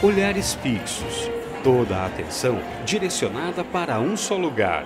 Olhares fixos, toda a atenção direcionada para um só lugar.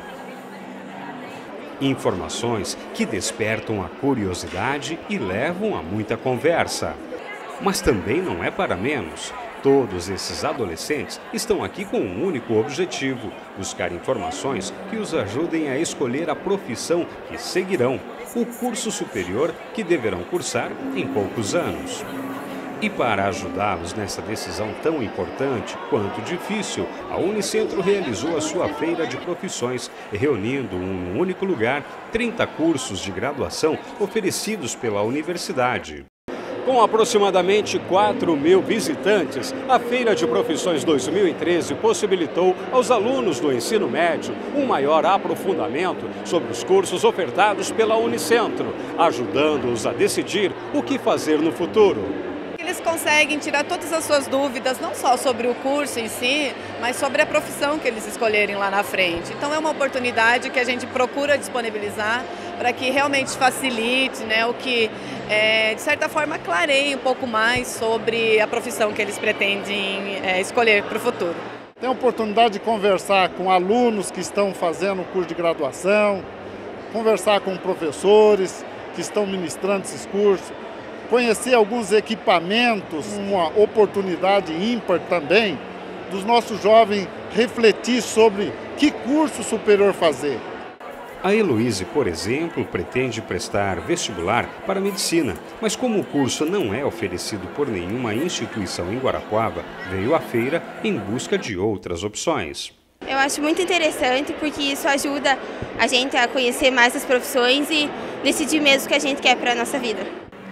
Informações que despertam a curiosidade e levam a muita conversa. Mas também não é para menos. Todos esses adolescentes estão aqui com um único objetivo: buscar informações que os ajudem a escolher a profissão que seguirão, o curso superior que deverão cursar em poucos anos. E para ajudá-los nessa decisão tão importante quanto difícil, a Unicentro realizou a sua feira de profissões, reunindo em um único lugar 30 cursos de graduação oferecidos pela universidade. Com aproximadamente 4.000 visitantes, a Feira de Profissões 2013 possibilitou aos alunos do ensino médio um maior aprofundamento sobre os cursos ofertados pela Unicentro, ajudando-os a decidir o que fazer no futuro. Eles conseguem tirar todas as suas dúvidas, não só sobre o curso em si, mas sobre a profissão que eles escolherem lá na frente. Então é uma oportunidade que a gente procura disponibilizar para que realmente facilite, né, o que, de certa forma, clareie um pouco mais sobre a profissão que eles pretendem escolher para o futuro. Tem a oportunidade de conversar com alunos que estão fazendo o curso de graduação, conversar com professores que estão ministrando esses cursos, conhecer alguns equipamentos, uma oportunidade ímpar também dos nossos jovens refletir sobre que curso superior fazer. A Heloíse, por exemplo, pretende prestar vestibular para medicina, mas como o curso não é oferecido por nenhuma instituição em Guarapuava, veio à feira em busca de outras opções. Eu acho muito interessante porque isso ajuda a gente a conhecer mais as profissões e decidir mesmo o que a gente quer para a nossa vida.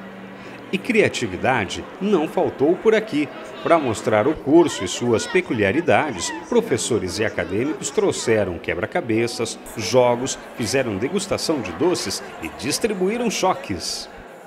E criatividade não faltou por aqui. Para mostrar o curso e suas peculiaridades, professores e acadêmicos trouxeram quebra-cabeças, jogos, fizeram degustação de doces e distribuíram choques.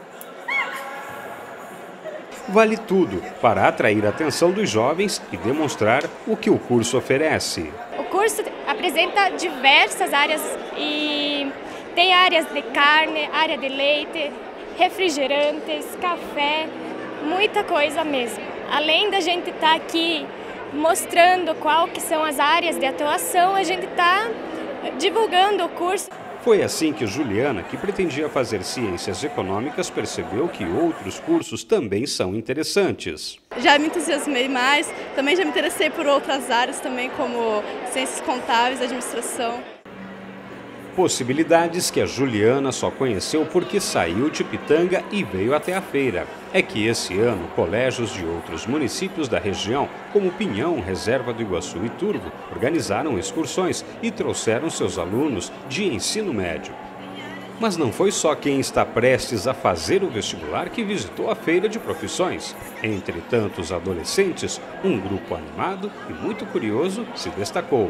Vale tudo para atrair a atenção dos jovens e demonstrar o que o curso oferece. O curso apresenta diversas áreas e tem áreas de carne, área de leite, refrigerantes, café, muita coisa mesmo. Além da gente estar aqui mostrando qual que são as áreas de atuação, a gente está divulgando o curso. Foi assim que Juliana, que pretendia fazer ciências econômicas, percebeu que outros cursos também são interessantes. Já me entusiasmei mais, também já me interessei por outras áreas também, como ciências contábeis, administração. Possibilidades que a Juliana só conheceu porque saiu de Pitanga e veio até a feira. É que esse ano, colégios de outros municípios da região, como Pinhão, Reserva do Iguaçu e Turvo, organizaram excursões e trouxeram seus alunos de ensino médio. Mas não foi só quem está prestes a fazer o vestibular que visitou a feira de profissões. Entre tantos adolescentes, um grupo animado e muito curioso se destacou.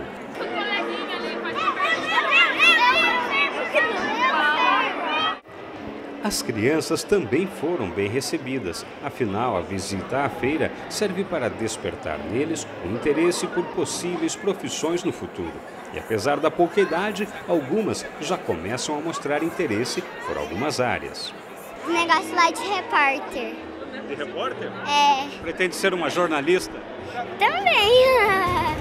As crianças também foram bem recebidas, afinal a visita à feira serve para despertar neles o interesse por possíveis profissões no futuro. E apesar da pouca idade, algumas já começam a mostrar interesse por algumas áreas. O negócio lá de repórter. De repórter? É. Pretende ser uma jornalista? Também.